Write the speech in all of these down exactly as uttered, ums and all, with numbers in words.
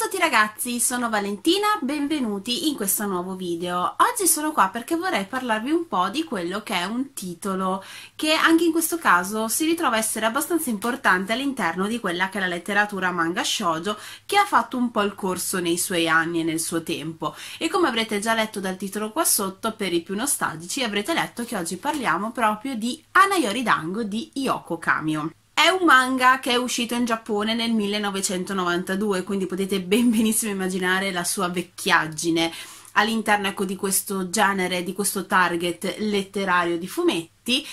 Ciao a tutti ragazzi, sono Valentina, benvenuti in questo nuovo video. Oggi sono qua perché vorrei parlarvi un po' di quello che è un titolo che anche in questo caso si ritrova a essere abbastanza importante all'interno di quella che è la letteratura manga shoujo, che ha fatto un po' il corso nei suoi anni e nel suo tempo. E come avrete già letto dal titolo qua sotto, per i più nostalgici avrete letto che oggi parliamo proprio di Hanayori Dango di Yoko Kamio. È un manga che è uscito in Giappone nel millenovecentonovantadue, quindi potete ben benissimo immaginare la sua vecchiaggine all'interno, ecco, di questo genere, di questo target letterario di fumetti.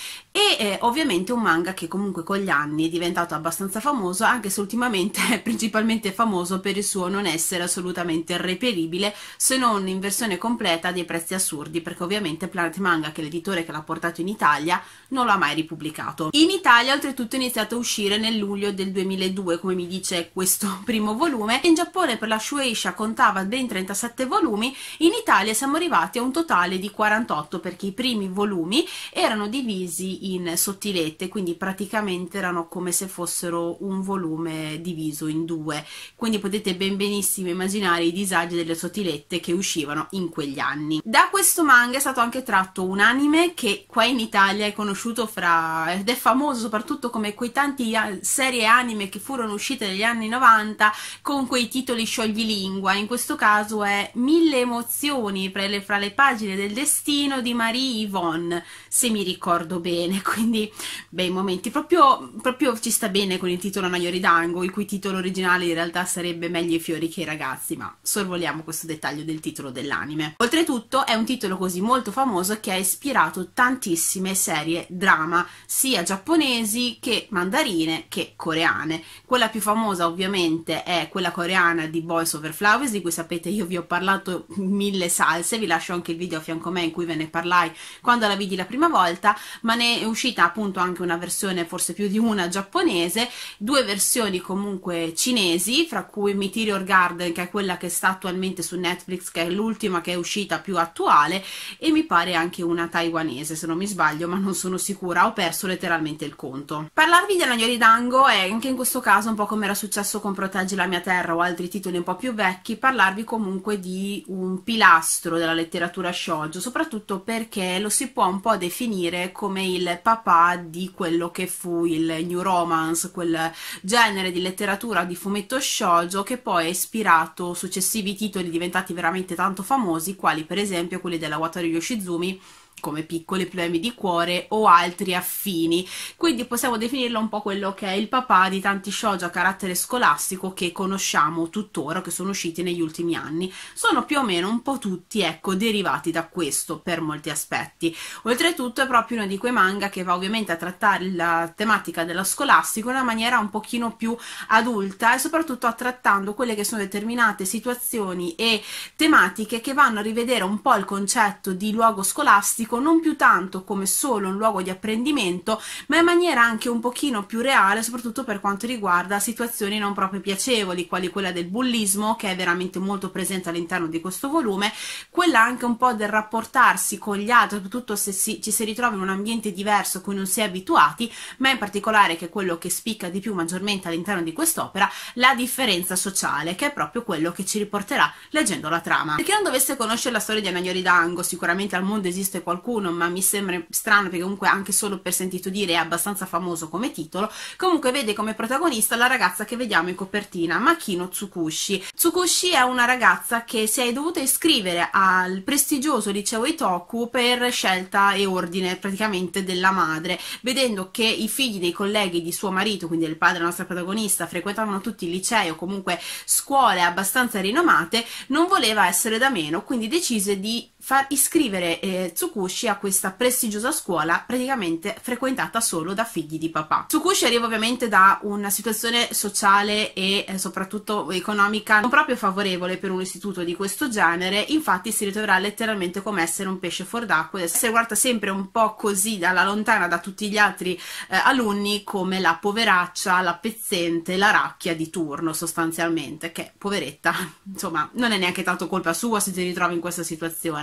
E eh, ovviamente un manga che comunque con gli anni è diventato abbastanza famoso, anche se ultimamente è principalmente famoso per il suo non essere assolutamente reperibile, se non in versione completa, a dei prezzi assurdi, perché ovviamente Planet Manga, che è l'editore che l'ha portato in Italia, non l'ha mai ripubblicato. In Italia oltretutto è iniziato a uscire nel luglio del duemiladue, come mi dice questo primo volume. In Giappone per la Shueisha contava ben trentasette volumi, in Italia siamo arrivati a un totale di quarantotto, perché i primi volumi erano divisi in sottilette, quindi praticamente erano come se fossero un volume diviso in due, quindi potete ben benissimo immaginare i disagi delle sottilette che uscivano in quegli anni. Da questo manga è stato anche tratto un anime che qua in Italia è conosciuto fra ed è famoso soprattutto come quei tanti serie anime che furono uscite negli anni novanta con quei titoli scioglilingua. In questo caso è Mille emozioni fra le, fra le pagine del destino di Marie Yvonne, se mi ricordo bene, quindi bei momenti, proprio, proprio ci sta bene con il titolo Hanayori Dango, il cui titolo originale in realtà sarebbe Meglio i fiori che i ragazzi, ma sorvoliamo questo dettaglio del titolo dell'anime. Oltretutto è un titolo così molto famoso che ha ispirato tantissime serie drama, sia giapponesi che mandarine che coreane. Quella più famosa ovviamente è quella coreana di Boys Over Flowers, di cui sapete io vi ho parlato mille salse, vi lascio anche il video a fianco a me in cui ve ne parlai quando la vidi la prima volta, ma ne è uscita appunto anche una versione, forse più di una, giapponese, due versioni comunque cinesi, fra cui Meteor Garden, che è quella che sta attualmente su Netflix, che è l'ultima che è uscita più attuale, e mi pare anche una taiwanese se non mi sbaglio, ma non sono sicura, ho perso letteralmente il conto. Parlarvi di Hanayori Dango è anche in questo caso un po' come era successo con Proteggi la mia terra o altri titoli un po' più vecchi, parlarvi comunque di un pilastro della letteratura shoujo, soprattutto perché lo si può un po' definire come il papà di quello che fu il New Romance, quel genere di letteratura di fumetto shoujo che poi ha ispirato successivi titoli diventati veramente tanto famosi, quali per esempio quelli della Wataru Yoshizumi, come Piccoli problemi di cuore o altri affini. Quindi possiamo definirlo un po' quello che è il papà di tanti shoujo a carattere scolastico che conosciamo tuttora, che sono usciti negli ultimi anni. Sono più o meno un po' tutti, ecco, derivati da questo per molti aspetti. Oltretutto è proprio uno di quei manga che va ovviamente a trattare la tematica dello scolastico in una maniera un pochino più adulta, e soprattutto a trattando quelle che sono determinate situazioni e tematiche che vanno a rivedere un po' il concetto di luogo scolastico, non più tanto come solo un luogo di apprendimento, ma in maniera anche un pochino più reale, soprattutto per quanto riguarda situazioni non proprio piacevoli, quali quella del bullismo, che è veramente molto presente all'interno di questo volume, quella anche un po' del rapportarsi con gli altri, soprattutto se si, ci si ritrova in un ambiente diverso a cui non si è abituati, ma in particolare, che è quello che spicca di più maggiormente all'interno di quest'opera, la differenza sociale, che è proprio quello che ci riporterà leggendo la trama. Per chi non dovesse conoscere la storia di Hanayori Dango, sicuramente al mondo esiste qualcuno, ma mi sembra strano perché comunque anche solo per sentito dire è abbastanza famoso come titolo. Comunque vede come protagonista la ragazza che vediamo in copertina, Makino Tsukushi. Tsukushi è una ragazza che si è dovuta iscrivere al prestigioso liceo Itoku per scelta e ordine praticamente della madre, vedendo che i figli dei colleghi di suo marito, quindi del padre della nostra protagonista, frequentavano tutti il liceo, comunque scuole abbastanza rinomate, non voleva essere da meno, quindi decise di far iscrivere eh, Tsukushi a questa prestigiosa scuola praticamente frequentata solo da figli di papà. Tsukushi arriva ovviamente da una situazione sociale e eh, soprattutto economica non proprio favorevole per un istituto di questo genere, infatti si ritroverà letteralmente come essere un pesce fuor d'acqua ed essere guardata sempre un po' così dalla lontana da tutti gli altri eh, alunni come la poveraccia, la pezzente, la racchia di turno sostanzialmente, che poveretta, insomma non è neanche tanto colpa sua se si ritrova in questa situazione.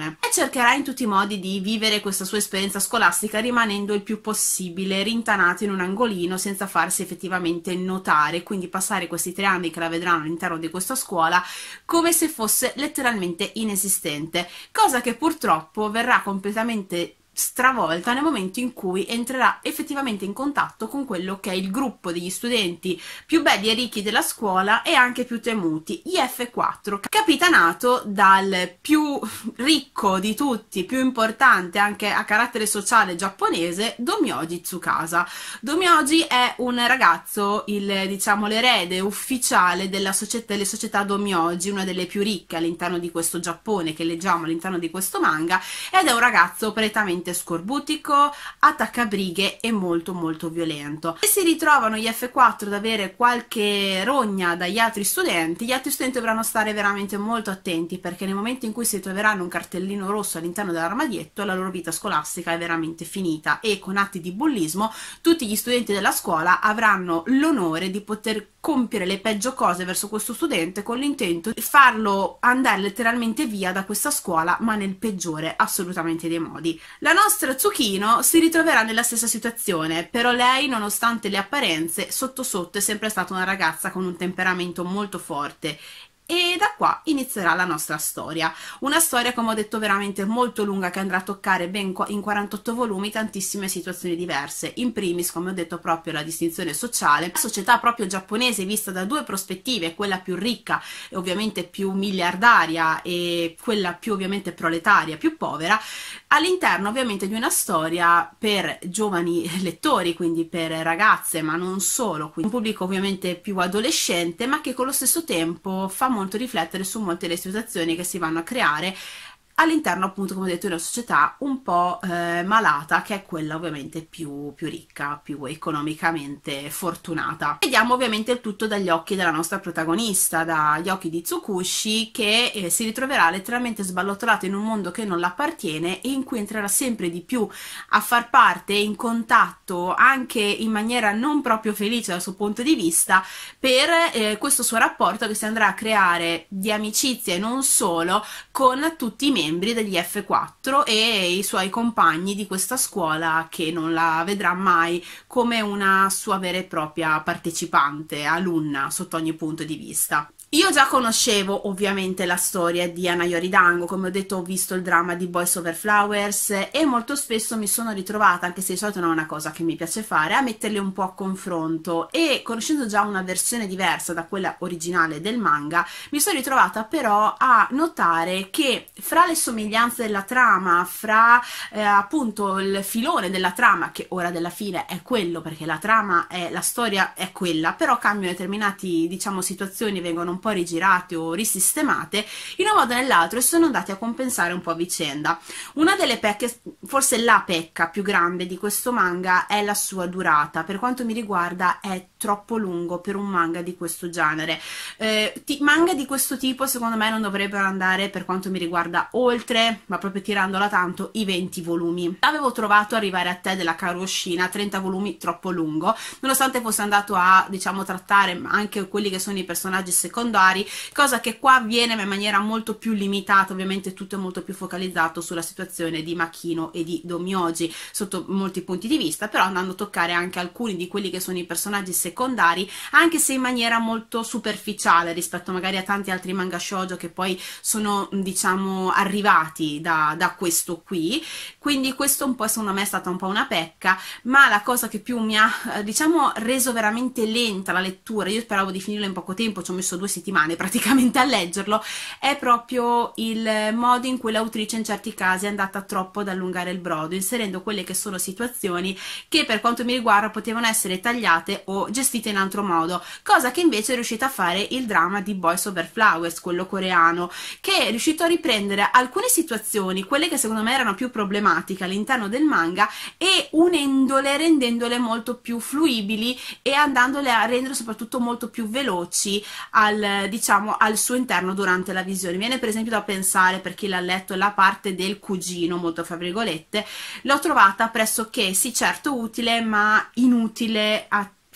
situazione e cercherà in tutti i modi di vivere questa sua esperienza scolastica rimanendo il più possibile rintanato in un angolino senza farsi effettivamente notare, quindi passare questi tre anni che la vedranno all'interno di questa scuola come se fosse letteralmente inesistente, cosa che purtroppo verrà completamente stravolta nel momento in cui entrerà effettivamente in contatto con quello che è il gruppo degli studenti più belli e ricchi della scuola e anche più temuti, gli F quattro, capitanato dal più ricco di tutti, più importante anche a carattere sociale giapponese, Domyoji Tsukasa. Domyoji è un ragazzo, il diciamo l'erede ufficiale della società, delle società Domyoji, una delle più ricche all'interno di questo Giappone che leggiamo all'interno di questo manga, ed è un ragazzo prettamente scorbutico, attaccabrighe e molto molto violento. E si ritrovano gli F quattro ad avere qualche rogna dagli altri studenti, gli altri studenti dovranno stare veramente molto attenti, perché nel momento in cui si troveranno un cartellino rosso all'interno dell'armadietto la loro vita scolastica è veramente finita, e con atti di bullismo tutti gli studenti della scuola avranno l'onore di poter compiere le peggio cose verso questo studente con l'intento di farlo andare letteralmente via da questa scuola, ma nel peggiore assolutamente dei modi. La nostra Tsukino si ritroverà nella stessa situazione, però lei, nonostante le apparenze, sotto sotto è sempre stata una ragazza con un temperamento molto forte. E da qua inizierà la nostra storia, una storia, come ho detto, veramente molto lunga, che andrà a toccare ben in quarantotto volumi tantissime situazioni diverse. In primis, come ho detto, proprio la distinzione sociale, la società proprio giapponese vista da due prospettive, quella più ricca e ovviamente più miliardaria e quella più ovviamente proletaria, più povera, all'interno ovviamente di una storia per giovani lettori, quindi per ragazze, ma non solo, quindi un pubblico ovviamente più adolescente, ma che con lo stesso tempo fa molto riflettere su molte delle situazioni che si vanno a creare all'interno, appunto, come ho detto, di una società un po' eh, malata, che è quella ovviamente più, più ricca, più economicamente fortunata. Vediamo ovviamente il tutto dagli occhi della nostra protagonista, dagli occhi di Tsukushi, che eh, si ritroverà letteralmente sballottolato in un mondo che non l'appartiene e in cui entrerà sempre di più a far parte, in contatto anche in maniera non proprio felice dal suo punto di vista, per eh, questo suo rapporto che si andrà a creare di amicizia e non solo con tutti i membri membri degli F quattro e i suoi compagni di questa scuola, che non la vedrà mai come una sua vera e propria partecipante, alunna sotto ogni punto di vista. Io già conoscevo ovviamente la storia di Hanayori Dango, come ho detto ho visto il dramma di Boys Over Flowers e molto spesso mi sono ritrovata, anche se di solito non è una cosa che mi piace fare, a metterle un po' a confronto, e conoscendo già una versione diversa da quella originale del manga mi sono ritrovata però a notare che fra le somiglianze della trama, fra eh, appunto il filone della trama, che ora della fine è quello, perché la trama è, la storia è quella, però cambiano determinati, diciamo, situazioni, vengono un po' rigirate o risistemate in un modo o nell'altro e sono andati a compensare un po' a vicenda. Una delle pecche, forse la pecca più grande di questo manga, è la sua durata. Per quanto mi riguarda è troppo lungo per un manga di questo genere. Eh, manga di questo tipo secondo me non dovrebbero andare, per quanto mi riguarda, oltre, ma proprio tirandola tanto, i venti volumi. Avevo trovato Arrivare a te della Karu Oshina, trenta volumi, troppo lungo, nonostante fosse andato a, diciamo, trattare anche quelli che sono i personaggi secondari, cosa che qua avviene ma in maniera molto più limitata. Ovviamente tutto è molto più focalizzato sulla situazione di Makino e di Domyoji sotto molti punti di vista, però andando a toccare anche alcuni di quelli che sono i personaggi secondari, anche se in maniera molto superficiale rispetto magari a tanti altri manga shoujo che poi sono, diciamo, arrivati da, da questo qui. Quindi questo un po' secondo me è stata un po' una pecca, ma la cosa che più mi ha, diciamo, reso veramente lenta la lettura, io speravo di finirlo in poco tempo, ci ho messo due settimane praticamente a leggerlo, è proprio il modo in cui l'autrice in certi casi è andata troppo ad allungare il brodo, inserendo quelle che sono situazioni che per quanto mi riguarda potevano essere tagliate o gestite in altro modo, cosa che invece è riuscita a fare il dramma di Boys Over Flowers, quello coreano, che è riuscito a riprendere alcune situazioni, quelle che secondo me erano più problematiche all'interno del manga, e unendole, rendendole molto più fruibili e andandole a rendere soprattutto molto più veloci al, diciamo, al suo interno durante la visione. Viene per esempio da pensare, per chi l'ha letto, la parte del cugino, molto fra virgolette, l'ho trovata pressoché sì certo utile ma inutile a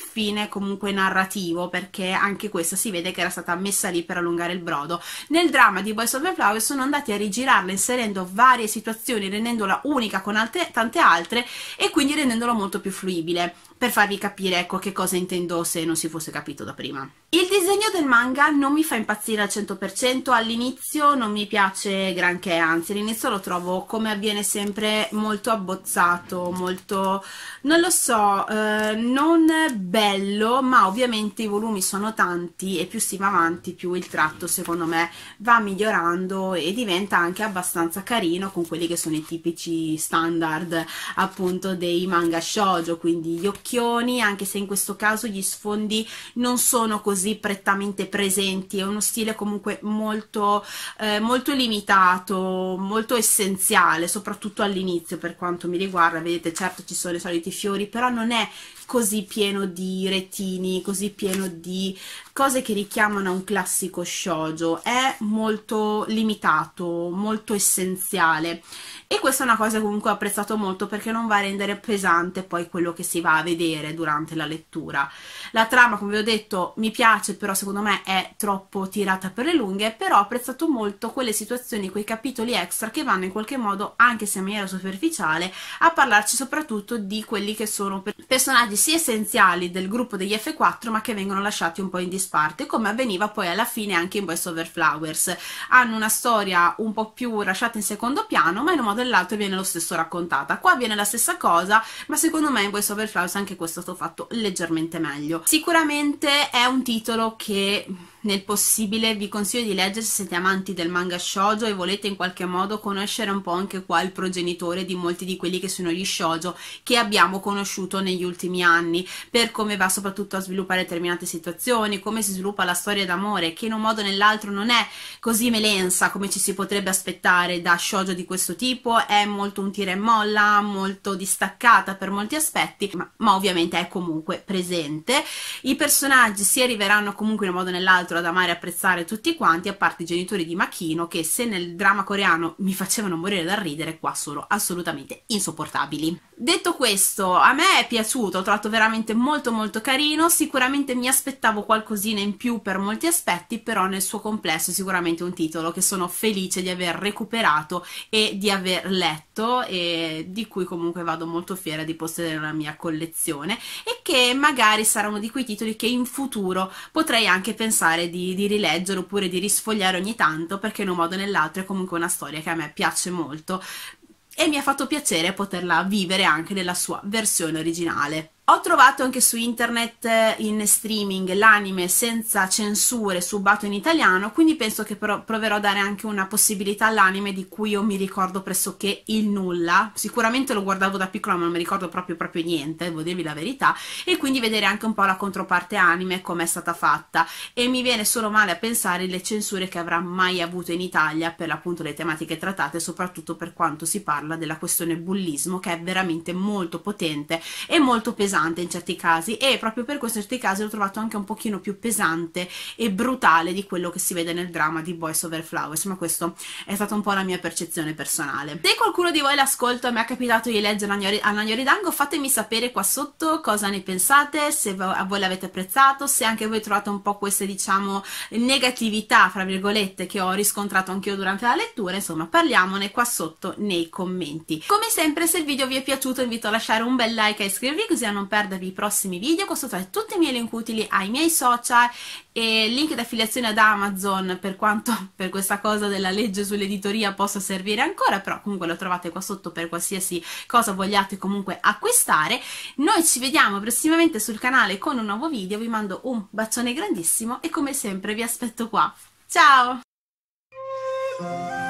fine comunque narrativo, perché anche questa si vede che era stata messa lì per allungare il brodo. Nel dramma di Boys Over Flowers sono andati a rigirarla inserendo varie situazioni, rendendola unica con altre, tante altre, e quindi rendendola molto più fruibile, per farvi capire, ecco, che cosa intendo se non si fosse capito da prima. Il disegno del manga non mi fa impazzire al cento per cento, all'inizio non mi piace granché, anzi all'inizio lo trovo, come avviene sempre, molto abbozzato, molto, non lo so, eh, non bello, ma ovviamente i volumi sono tanti e più si va avanti più il tratto secondo me va migliorando e diventa anche abbastanza carino con quelli che sono i tipici standard appunto dei manga shoujo, quindi gli occhioni, anche se in questo caso gli sfondi non sono così prettamente presenti, è uno stile comunque molto, eh, molto limitato, molto essenziale, soprattutto all'inizio per quanto mi riguarda. Vedete, certo ci sono i soliti fiori, però non è così pieno di retini, così pieno di cose che richiamano a un classico shoujo, è molto limitato, molto essenziale, e questa è una cosa che comunque ho apprezzato molto, perché non va a rendere pesante poi quello che si va a vedere durante la lettura. La trama, come vi ho detto, mi piace, però secondo me è troppo tirata per le lunghe, però ho apprezzato molto quelle situazioni, quei capitoli extra che vanno in qualche modo, anche se in maniera superficiale, a parlarci soprattutto di quelli che sono personaggi sì essenziali del gruppo degli F quattro, ma che vengono lasciati un po' in disparte, come avveniva poi alla fine anche in Boys Over Flowers. Hanno una storia un po' più lasciata in secondo piano, ma in un modo o nell'altro viene lo stesso raccontata. Qua viene la stessa cosa, ma secondo me in Boys Over Flowers anche questo è stato fatto leggermente meglio. Sicuramente è un titolo che nel possibile vi consiglio di leggere se siete amanti del manga shoujo e volete in qualche modo conoscere un po' anche qua il progenitore di molti di quelli che sono gli shoujo che abbiamo conosciuto negli ultimi anni, per come va soprattutto a sviluppare determinate situazioni, come si sviluppa la storia d'amore, che in un modo o nell'altro non è così melensa come ci si potrebbe aspettare da shoujo di questo tipo, è molto un tira e molla, molto distaccata per molti aspetti, ma, ma ovviamente è comunque presente. I personaggi si arriveranno comunque in un modo o nell'altro ad amare e apprezzare tutti quanti, a parte i genitori di Makino, che se nel dramma coreano mi facevano morire dal ridere, qua sono assolutamente insopportabili. Detto questo, a me è piaciuto, ho trovato veramente molto molto carino, sicuramente mi aspettavo qualcosina in più per molti aspetti, però nel suo complesso è sicuramente un titolo che sono felice di aver recuperato e di aver letto, e di cui comunque vado molto fiera di possedere nella mia collezione, e che magari sarà uno di quei titoli che in futuro potrei anche pensare Di, di rileggere oppure di risfogliare ogni tanto, perché in un modo o nell'altro è comunque una storia che a me piace molto e mi ha fatto piacere poterla vivere anche nella sua versione originale. Ho trovato anche su internet in streaming l'anime senza censure subato in italiano, quindi penso che però proverò a dare anche una possibilità all'anime di cui io mi ricordo pressoché il nulla. Sicuramente lo guardavo da piccola ma non mi ricordo proprio proprio niente, devo dirvi la verità, e quindi vedere anche un po' la controparte anime, come è stata fatta, e mi viene solo male a pensare alle censure che avrà mai avuto in Italia per appunto le tematiche trattate, soprattutto per quanto si parla della questione bullismo, che è veramente molto potente e molto pesante in certi casi, e proprio per questo in certi casi l'ho trovato anche un pochino più pesante e brutale di quello che si vede nel dramma di Boys Over Flowers, ma questo è stata un po' la mia percezione personale. Se qualcuno di voi l'ascolta e mi è capitato di leggere Anagno Ridango, fatemi sapere qua sotto cosa ne pensate, se a voi l'avete apprezzato, se anche voi trovate un po' queste, diciamo, negatività fra virgolette che ho riscontrato anch'io durante la lettura. Insomma, parliamone qua sotto nei commenti. Come sempre, se il video vi è piaciuto invito a lasciare un bel like e iscrivervi, così a non perdervi i prossimi video. Qua sotto tutti i miei link utili ai miei social e link di affiliazione ad Amazon, per quanto per questa cosa della legge sull'editoria possa servire ancora, però comunque lo trovate qua sotto per qualsiasi cosa vogliate comunque acquistare. Noi ci vediamo prossimamente sul canale con un nuovo video, vi mando un bacione grandissimo e come sempre vi aspetto qua. Ciao!